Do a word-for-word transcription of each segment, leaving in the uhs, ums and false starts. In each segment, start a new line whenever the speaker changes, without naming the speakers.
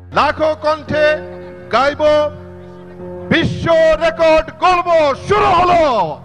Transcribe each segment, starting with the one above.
লাখো কণ্ঠে গাইব, বিশ্ব রেকর্ড গর্ব শুরু হলো।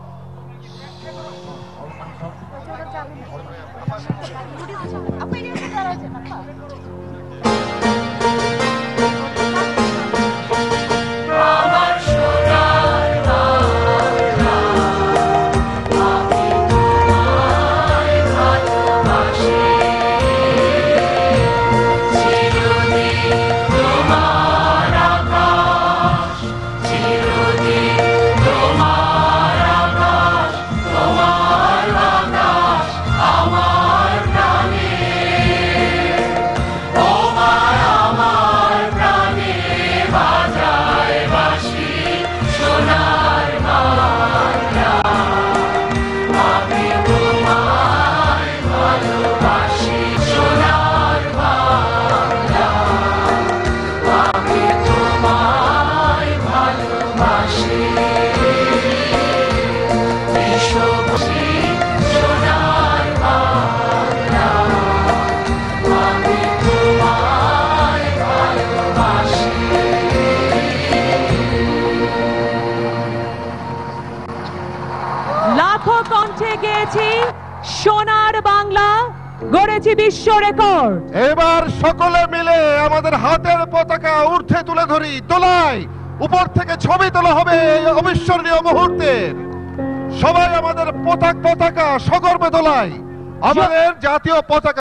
লাখো কণ্ঠে গেয়েছি সোনার বাংলা, গড়েছি বিশ্ব রেকর্ড।
এবার সকলে মিলে আমাদের হাতের পতাকা ঊর্ধ্বে তুলে ধরি, তোলাই উপর থেকে ছবি তোলা হবে এই অবিস্মরণীয় মুহূর্তে। সবাই আমাদের পতাকা পতাকা সগর্বে তোলাই, আমাদের জাতীয় পতাকা।